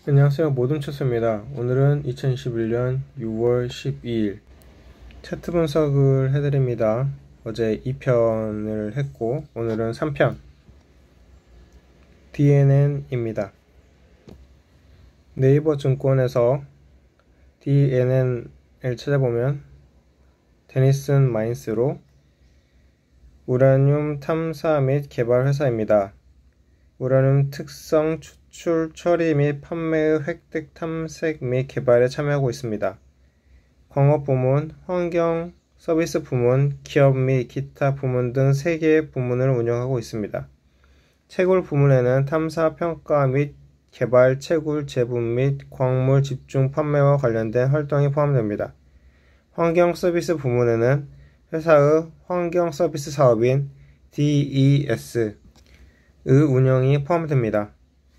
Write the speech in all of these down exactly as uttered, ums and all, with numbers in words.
안녕하세요. 모둠초스입니다. 오늘은 이천이십일년 유월 십이일 차트 분석을 해드립니다. 어제 이 편을 했고 오늘은 삼 편 디엔엔입니다. 네이버 증권에서 디엔엔을 찾아보면 데니슨 마인스로 우라늄 탐사 및 개발 회사입니다. 우라늄 특성 추출, 처리 및 판매의 획득, 탐색 및 개발에 참여하고 있습니다. 광업 부문, 환경 서비스 부문, 기업 및 기타 부문 등 세 개의 부문을 운영하고 있습니다. 채굴 부문에는 탐사, 평가 및 개발, 채굴, 제분 및 광물 집중 판매와 관련된 활동이 포함됩니다. 환경 서비스 부문에는 회사의 환경 서비스 사업인 디이에스 의 운영이 포함됩니다.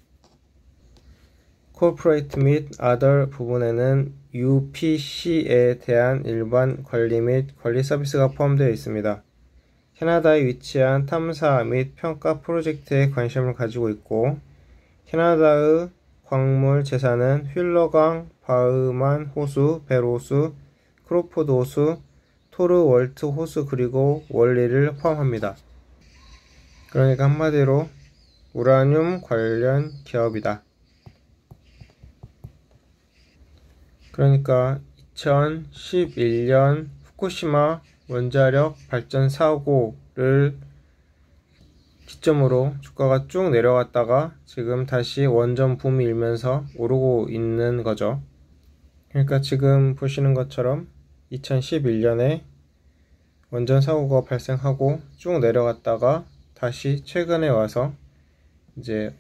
Corporate 및 Other 부분에는 유피씨에 대한 일반 관리 및 관리 서비스가 포함되어 있습니다. 캐나다에 위치한 탐사 및 평가 프로젝트에 관심을 가지고 있고, 캐나다의 광물 재산은 휠러강, 바흐만 호수, 벨 호수, 크로포드 호수, 토르 월트 호수 그리고 월리를 포함합니다. 그러니까 한마디로 우라늄 관련 기업이다. 그러니까 이천십일년 후쿠시마 원자력 발전 사고를 기점으로 주가가 쭉 내려갔다가 지금 다시 원전 붐이 일면서 오르고 있는 거죠. 그러니까 지금 보시는 것처럼 이천십일년에 원전 사고가 발생하고 쭉 내려갔다가 다시 최근에 와서 이제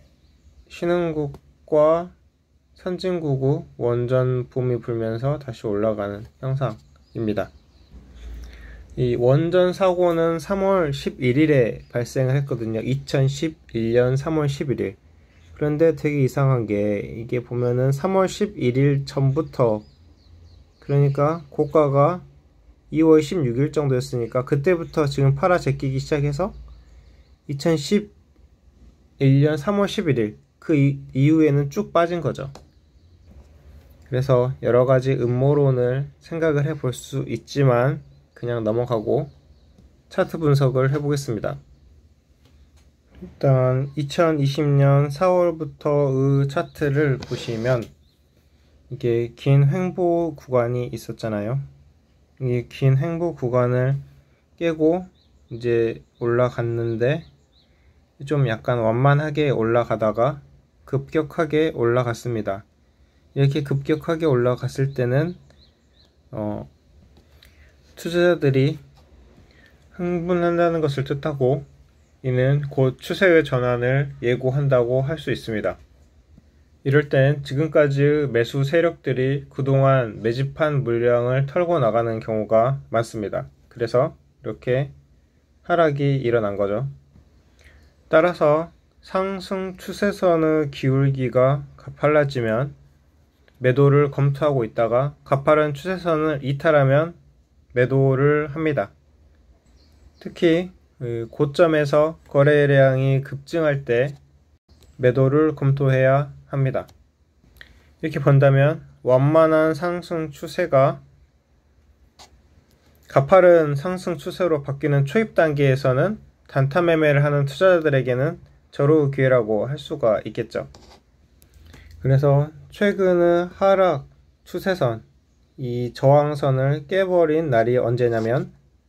신흥국과 선진국의 원전 붐이 불면서 다시 올라가는 형상입니다. 이 원전 사고는 삼월 십일일에 발생을 했거든요. 이천십일년 삼월 십일일. 그런데 되게 이상한 게 이게 보면은 삼월 십일일 전부터, 그러니까 고가가 이월 십육일 정도였으니까 그때부터 지금 팔아 제끼기 시작해서 이천십일년 삼월 십일일 그 이후에는 쭉 빠진 거죠. 그래서 여러가지 음모론을 생각을 해볼 수 있지만 그냥 넘어가고 차트 분석을 해보겠습니다. 일단 이천이십년 사월부터의 차트를 보시면 이게 긴 횡보 구간이 있었잖아요. 이 긴 횡보 구간을 깨고 이제 올라갔는데 좀 약간 완만하게 올라가다가 급격하게 올라갔습니다. 이렇게 급격하게 올라갔을 때는 어, 투자자들이 흥분한다는 것을 뜻하고, 이는 곧 추세의 전환을 예고한다고 할 수 있습니다. 이럴 땐 지금까지의 매수 세력들이 그동안 매집한 물량을 털고 나가는 경우가 많습니다. 그래서 이렇게 하락이 일어난 거죠. 따라서 상승 추세선의 기울기가 가팔라지면 매도를 검토하고 있다가 가파른 추세선을 이탈하면 매도를 합니다. 특히 고점에서 거래량이 급증할 때 매도를 검토해야 합니다. 이렇게 본다면 완만한 상승 추세가 가파른 상승 추세로 바뀌는 초입 단계에서는 단타 매매를 하는 투자자들에게는 절호의 기회라고 할 수가 있겠죠. 그래서 최근의 하락 추세선, 이 저항선을 깨버린 날이 언제냐면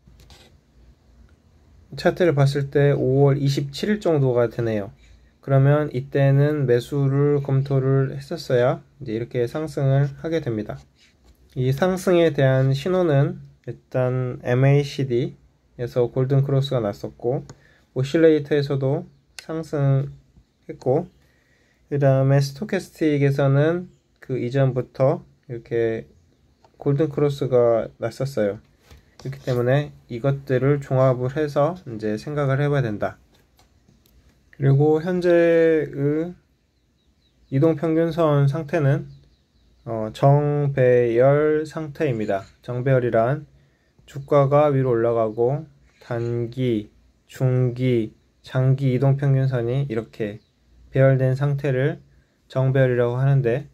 차트를 봤을 때 오월 이십칠일 정도가 되네요. 그러면 이때는 매수를 검토를 했었어야 이제 이렇게 상승을 하게 됩니다. 이 상승에 대한 신호는 일단 엠에이시디에서 골든 크로스가 났었고, 오실레이터에서도 상승했고, 그 다음에 스토캐스틱에서는 그 이전부터 이렇게 골든 크로스가 났었어요. 그렇기 때문에 이것들을 종합을 해서 이제 생각을 해봐야 된다. 그리고 현재의 이동평균선 상태는 어, 정배열 상태입니다. 정배열이란 주가가 위로 올라가고 단기, 중기, 장기 이동평균선이 이렇게 배열된 상태를 정배열이라고 하는데,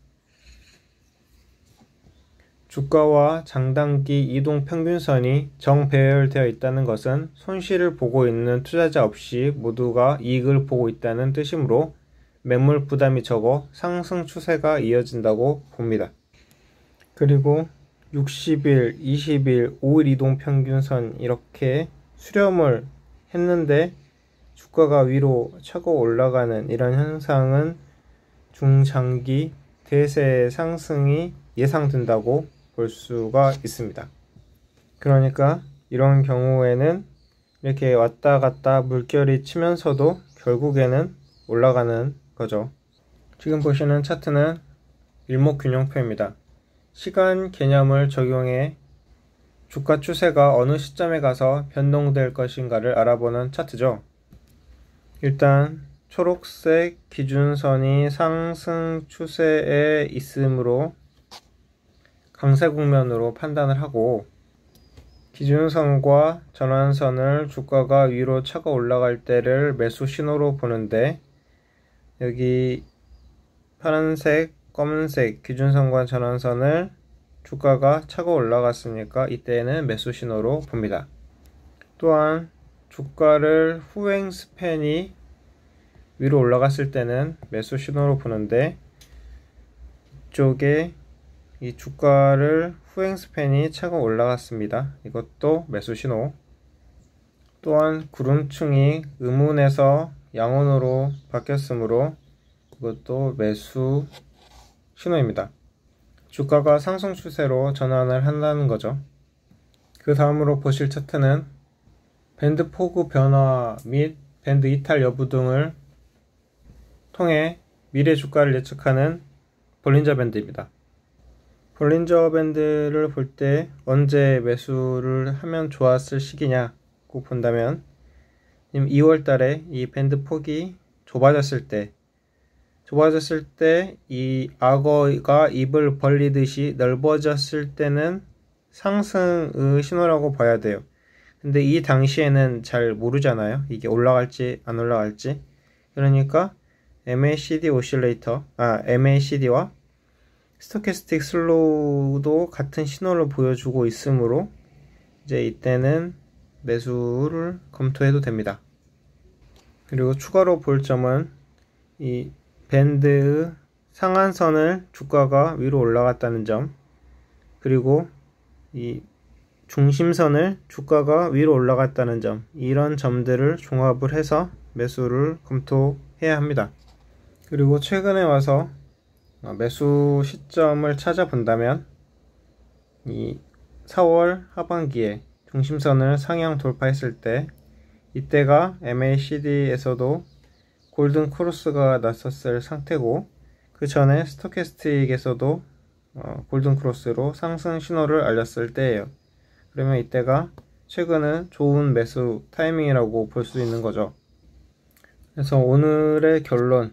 주가와 장단기 이동 평균선이 정배열되어 있다는 것은 손실을 보고 있는 투자자 없이 모두가 이익을 보고 있다는 뜻이므로 매물 부담이 적어 상승 추세가 이어진다고 봅니다. 그리고 육십 일, 이십 일, 오 일 이동 평균선 이렇게 수렴을 했는데 주가가 위로 차고 올라가는 이런 현상은 중장기 대세 상승이 예상된다고 볼 수가 있습니다. 그러니까 이런 경우에는 이렇게 왔다 갔다 물결이 치면서도 결국에는 올라가는 거죠. 지금 보시는 차트는 일목균형표입니다. 시간 개념을 적용해 주가 추세가 어느 시점에 가서 변동될 것인가를 알아보는 차트죠. 일단 초록색 기준선이 상승 추세에 있으므로 강세 국면으로 판단을 하고, 기준선과 전환선을 주가가 위로 차고 올라갈 때를 매수 신호로 보는데, 여기 파란색, 검은색 기준선과 전환선을 주가가 차고 올라갔으니까 이때는 매수 신호로 봅니다. 또한 주가를 후행 스팬이 위로 올라갔을 때는 매수 신호로 보는데, 이쪽에 이 주가를 후행 스팬이 차고 올라갔습니다. 이것도 매수 신호. 또한 구름층이 음운에서 양운으로 바뀌었으므로 이것도 매수 신호입니다. 주가가 상승 추세로 전환을 한다는 거죠. 그 다음으로 보실 차트는 밴드 포그 변화 및 밴드 이탈 여부 등을 통해 미래 주가를 예측하는 볼린저 밴드입니다. 볼린저 밴드를 볼 때 언제 매수를 하면 좋았을 시기냐고 본다면, 이월 달에 이 밴드 폭이 좁아졌을 때 좁아졌을 때 이 악어가 입을 벌리듯이 넓어졌을 때는 상승의 신호라고 봐야 돼요. 근데 이 당시에는 잘 모르잖아요. 이게 올라갈지 안 올라갈지. 그러니까 엠에이시디 오실레이터, 아 엠에이시디와 스토캐스틱 슬로우도 같은 신호를 보여주고 있으므로 이제 이때는 매수를 검토해도 됩니다. 그리고 추가로 볼 점은 이 밴드의 상한선을 주가가 위로 올라갔다는 점, 그리고 이 중심선을 주가가 위로 올라갔다는 점, 이런 점들을 종합을 해서 매수를 검토해야 합니다. 그리고 최근에 와서 매수 시점을 찾아본다면, 이 사월 하반기에 중심선을 상향 돌파했을 때, 이때가 엠에이시디에서도 골든 크로스가 났었을 상태고, 그 전에 스토캐스틱에서도 어, 골든 크로스로 상승 신호를 알렸을 때예요. 그러면 이때가 최근은 좋은 매수 타이밍이라고 볼 수 있는 거죠. 그래서 오늘의 결론,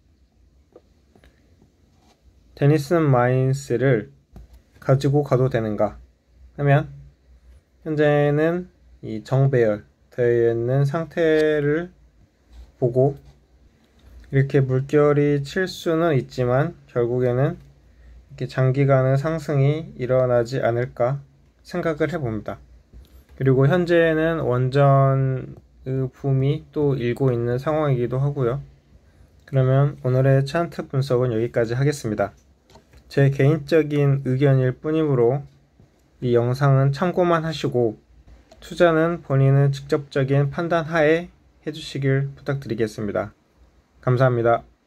데니슨 마인스를 가지고 가도 되는가 하면, 현재는 이 정배열 되어 있는 상태를 보고 이렇게 물결이 칠 수는 있지만 결국에는 이렇게 장기간의 상승이 일어나지 않을까 생각을 해봅니다. 그리고 현재는 원전의 붐이 또 일고 있는 상황이기도 하고요. 그러면 오늘의 차트 분석은 여기까지 하겠습니다. 제 개인적인 의견일 뿐이므로 이 영상은 참고만 하시고, 투자는 본인의 직접적인 판단 하에 해주시길 부탁드리겠습니다. 감사합니다.